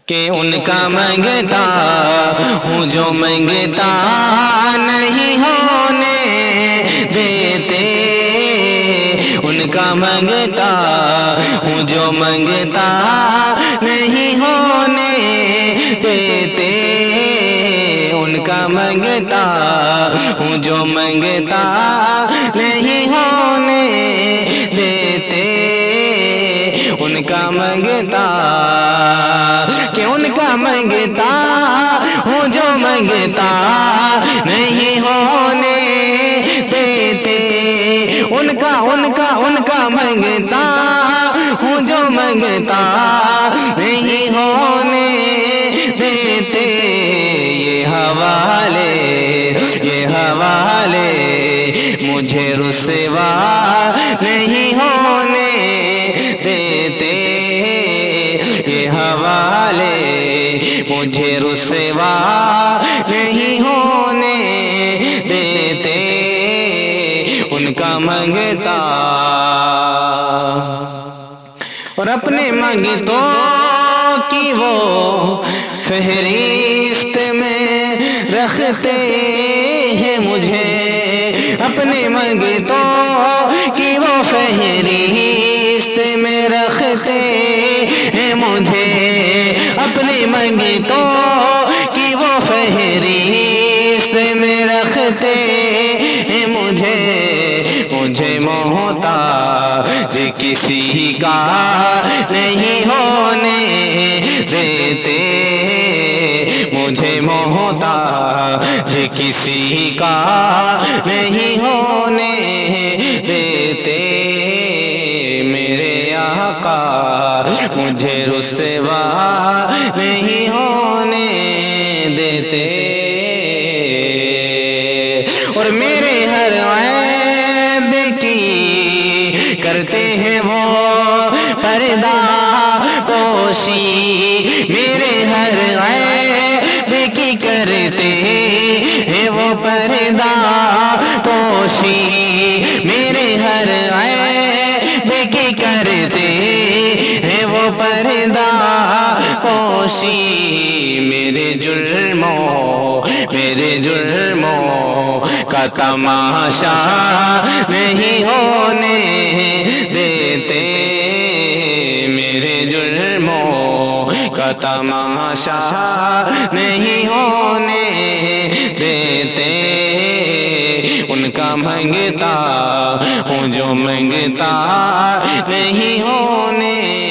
کہ ان کا منگتا ہوں جو منگتا نہیں ہونے دیتے، ان کا منگتا ہوں جو منگتا نہیں ہونے دیتے، ان کا منگتا ہوں جو منگتا نہیں ہونے دیتے، ان کا منگتا کہ ان کا منگتا ہوں جو منگتا نہیں ہونے دیتے، ان کا منگتا ہوں جو منگتا نہیں ہونے دیتے، یہ حوالے مجھے رسوا نہیں ہونے دیتے، یہ حوالے مجھے رسوا نہیں ہونے دیتے، ان کا منگتا اور اپنے منگتوں کی وہ فہرست میں رکھتے ہیں مجھے، اپنے منگتوں کی وہ فہرست میں رکھتے ہیں مجھے، اپنی منگتوں کی وہ فہرست میں رکھتے ہیں مجھے محتاج کسی کا نہیں ہونے دیتے، مجھے محتاج کسی کا نہیں ہونے دیتے، میرے آقا مجھے رسوا نہیں ہونے دیتے، اور میرے ہر عیب کی کرتے ہیں وہ پردہ پوشی، میرے ہر عیب کی کرتے ہیں وہ پردہ پوشی، میرے ہر عیب کی کرتے ہیں وہ پردہ پوشی، میرے جرموں کا تماشا نہیں ہونے دیتے، میرے جرموں کا تماشا نہیں ہونے دیتے، ان کا منگتا ہوں جو منگتا نہیں ہونے